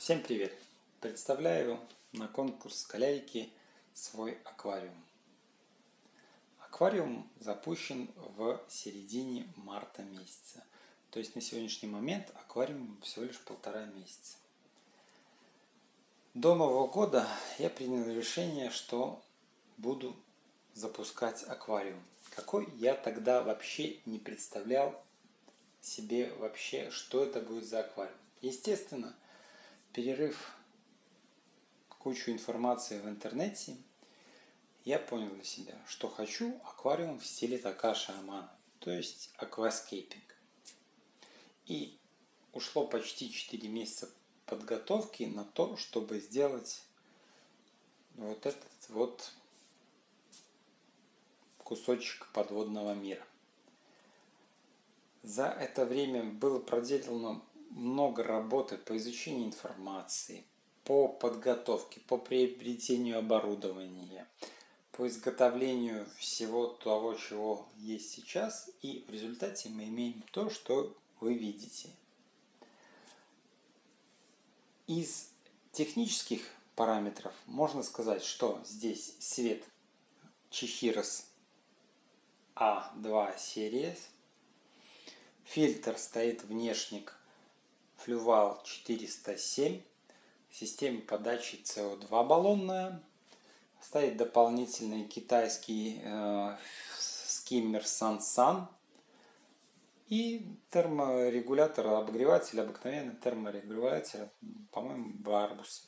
Всем привет! Представляю на конкурс Каляйки свой аквариум. Аквариум запущен в середине марта месяца. То есть на сегодняшний момент аквариум всего лишь 1,5 месяца. До Нового года я принял решение, что буду запускать аквариум. Какой я тогда вообще не представлял себе вообще, что это будет за аквариум. Естественно, перерыв кучу информации в интернете, я понял для себя, что хочу аквариум в стиле Такаши Амано, то есть акваскейпинг. И ушло почти 4 месяца подготовки на то, чтобы сделать вот этот вот кусочек подводного мира. За это время было проделано много работы по изучению информации, по подготовке, по приобретению оборудования, по изготовлению всего того, чего есть сейчас, и в результате мы имеем то, что вы видите. Из технических параметров можно сказать, что здесь свет Chihirос A2 серии, фильтр стоит внешник Fluval 407, система подачи CO2 баллонная, стоит дополнительный китайский скиммер Sansan и терморегулятор, обогреватель, обыкновенный терморегулятор, по-моему, Barbus.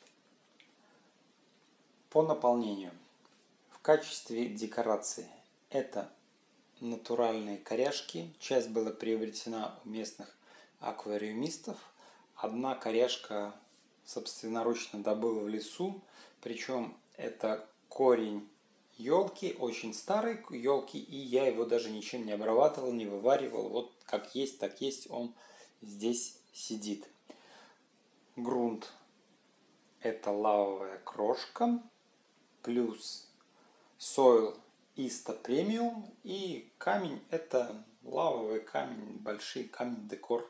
По наполнению. В качестве декорации это натуральные коряжки. Часть была приобретена у местных аквариумистов. Одна коряжка собственноручно добыла в лесу, причем это корень елки, очень старой елки, и я его даже ничем не обрабатывал, не вываривал. Вот как есть, так есть, он здесь сидит. Грунт – это лавовая крошка, плюс Soil Ista Premium, и камень – это лавовый камень, большой камень декор.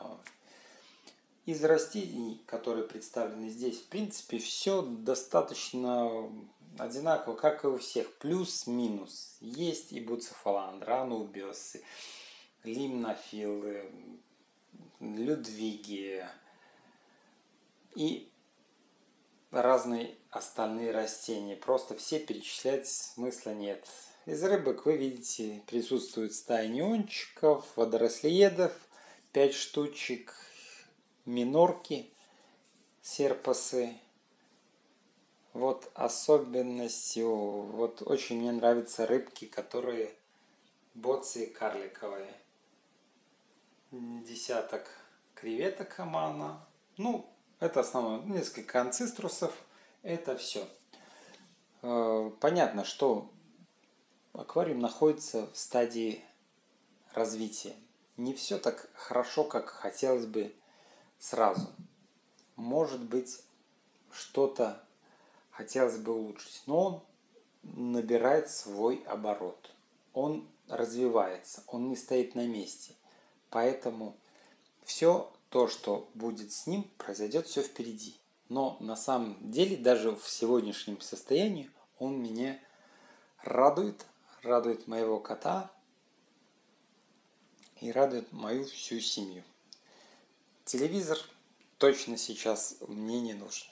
Из растений, которые представлены здесь, в принципе, все достаточно одинаково, как и у всех, плюс-минус. Есть и буцефаландра, анубиосы, лимнофилы, людвиги и разные остальные растения. Просто все перечислять смысла нет. Из рыбок вы видите, присутствует стая неончиков, водорослеедов, 5 штучек, минорки, серпасы. Вот особенностью, вот очень мне нравятся рыбки, которые боции карликовые. Десяток креветок Амано. Ну, это основное. Несколько анциструсов. Это все. Понятно, что аквариум находится в стадии развития. Не все так хорошо, как хотелось бы сразу. Может быть, что-то хотелось бы улучшить, но он набирает свой оборот. Он развивается, он не стоит на месте. Поэтому все то, что будет с ним, произойдет все впереди. Но на самом деле, даже в сегодняшнем состоянии, он меня радует моего кота и радует мою всю семью. Телевизор точно сейчас мне не нужен.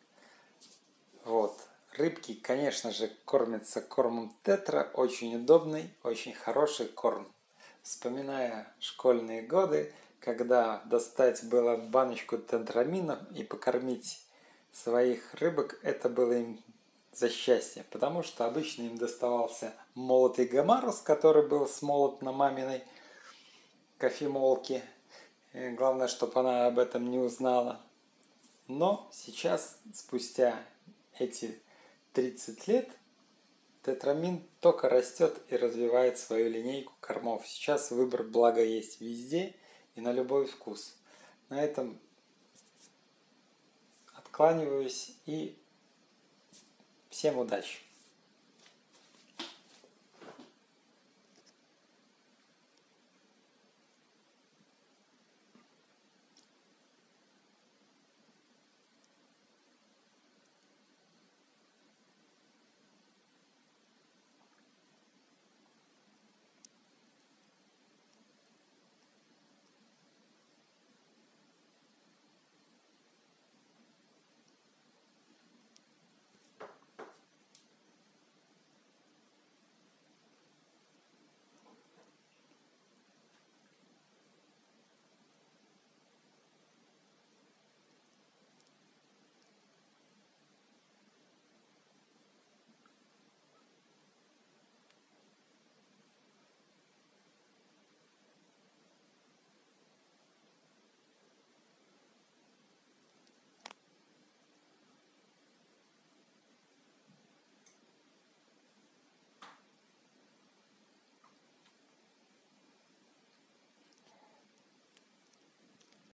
Вот. Рыбки, конечно же, кормятся кормом тетра, очень удобный, очень хороший корм. Вспоминая школьные годы, когда достать было баночку тетрамина и покормить своих рыбок, это было им за счастье, потому что обычно им доставался молотый гомарус, который был смолот на маминой кофемолке. Главное, чтобы она об этом не узнала. Но сейчас, спустя эти 30 лет, тетрамин только растет и развивает свою линейку кормов. Сейчас выбор, благо, есть везде и на любой вкус. На этом откланиваюсь и всем удачи!